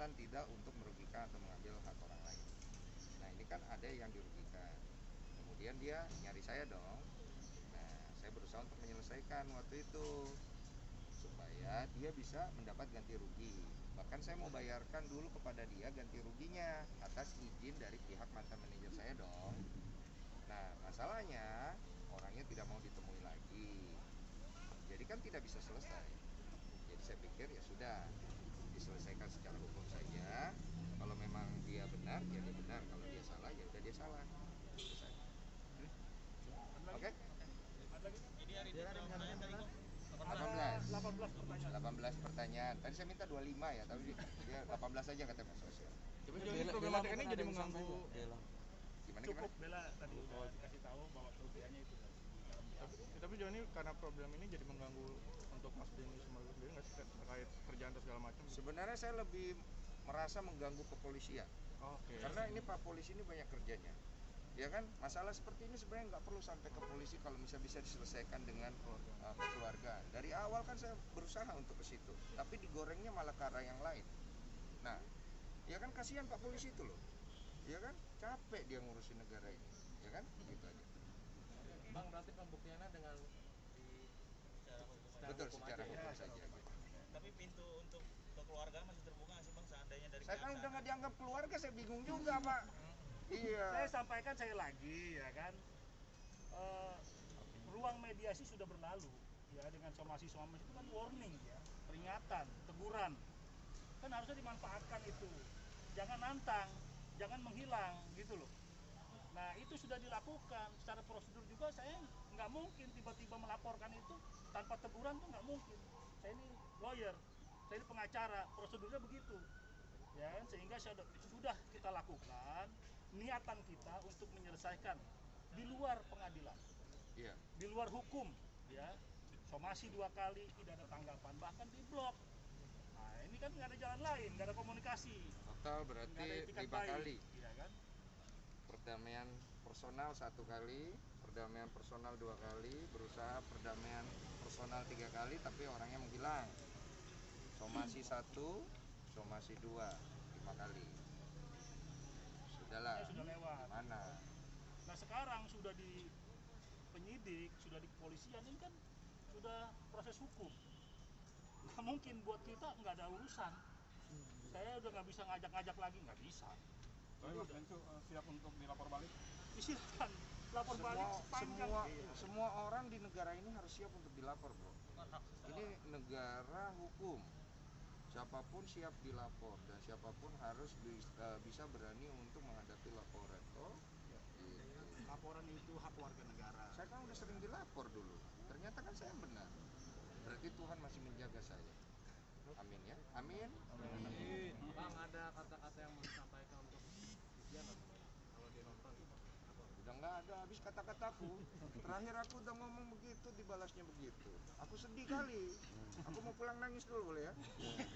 niatan tidak untuk merugikan atau mengambil hak orang lain. Nah ini kan ada yang dirugikan, kemudian dia nyari saya dong. Nah saya berusaha untuk menyelesaikan waktu itu supaya dia bisa mendapat ganti rugi. Bahkan saya mau bayarkan dulu kepada dia ganti ruginya atas izin dari pihak mantan manajer saya dong. Nah masalahnya orangnya tidak mau ditemui lagi, jadi kan tidak bisa selesai. Jadi saya pikir ya sudah, diselesaikan secara hukum saja. Kalau memang dia benar ya dia benar, kalau dia salah ya udah dia salah. Itu saja. Oke? Jadi hari ini 18 pertanyaan. Tadi saya minta 25 ya, tapi dia 18 aja katanya Mas Sosial. Jadi problematika ini jadi mengganggu. Gimana? Cukup Bella tadi udah kasih tahu bahwa kerugiannya itu dari tapi Joni karena problem ini jadi mengganggu untuk Mas Denny Sumargo sendiri nggak sih terkait kerjaan atau segala macam? Sebenarnya saya lebih merasa mengganggu kepolisian. Oke. Karena ini Pak Polisi ini banyak kerjanya. Ya kan, masalah seperti ini sebenarnya nggak perlu sampai ke polisi kalau bisa diselesaikan dengan keluarga. Dari awal kan saya berusaha untuk ke situ, tapi digorengnya malah ke arah yang lain. Nah, ya kan kasihan Pak Polisi itu loh. Ya kan, capek dia ngurusin negara ini. Ya kan, gitu aja. Bang, berarti pembuktiannya dengan secara hukum. Betul, secara hukum saja. Tapi pintu untuk ke keluarga masih terbuka nggak sih Bang, seandainya dari Saya kan udah nggak dianggap keluarga, saya bingung juga Pak. Iya. Saya sampaikan saya lagi ya kan, ruang mediasi sudah berlalu ya, dengan somasi itu kan warning ya, peringatan, teguran, kan harusnya dimanfaatkan itu, jangan nantang, jangan menghilang gitu loh. Nah itu sudah dilakukan secara prosedur juga. Saya nggak mungkin tiba-tiba melaporkan itu tanpa teguran, tuh nggak mungkin. Saya ini lawyer, saya ini pengacara, prosedurnya begitu ya kan, sehingga sudah kita lakukan niatan kita untuk menyelesaikan di luar pengadilan, di luar hukum ya. Somasi 2 kali tidak ada tanggapan, bahkan di blok. Nah ini kan nggak ada jalan lain, nggak ada komunikasi. Total berarti 5 kali ya kan? Perdamaian personal 1 kali, perdamaian personal 2 kali, berusaha perdamaian personal 3 kali tapi orangnya menghilang. Somasi 1, somasi 2, 5 kali. Sudahlah, sudah lewat. Mana? Nah sekarang sudah di penyidik, sudah di kepolisian, ini kan sudah proses hukum. Nggak mungkin buat kita nggak ada urusan. Saya udah nggak bisa ngajak-ngajak lagi, nggak bisa. Siap untuk dilapor balik? Silakan, lapor balik sepanjang. Semua orang di negara ini harus siap untuk dilapor, bro. Ini negara hukum. Siapapun siap dilapor dan siapapun harus bisa berani untuk menghadapi laporan. Oh, gitu. Laporan itu hak warga negara. Saya kan udah sering dilapor dulu. Ternyata kan saya benar. Berarti Tuhan masih menjaga saya. Amin ya. Amin. Amin. Bang, ada kata-kata yang mau disampaikan untuk ujian kalau dia nonton? Udah nggak ada habis kata-kataku. Terakhir aku udah ngomong begitu, dibalasnya begitu. Aku sedih kali. Aku mau pulang nangis dulu boleh ya?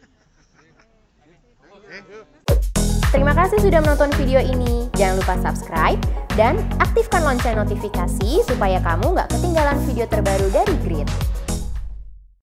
Terima kasih sudah menonton video ini. Jangan lupa subscribe dan aktifkan lonceng notifikasi supaya kamu nggak ketinggalan video terbaru dari Grid.